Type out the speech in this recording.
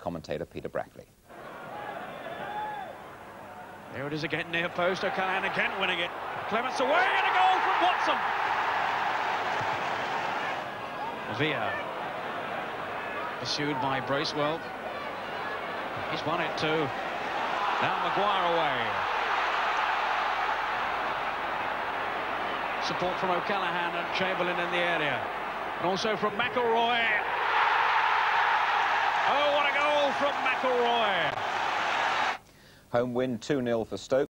commentator Peter Brackley. There it is again, near post. O'Callaghan again winning it. Clements away, and a goal from Watson. Villa, pursued by Bracewell. He's won it too. Now Maguire away. Support from O'Callaghan and Chamberlain in the area. And also from McElroy. Oh, what a goal from McElroy. Home win 2-0 for Stoke.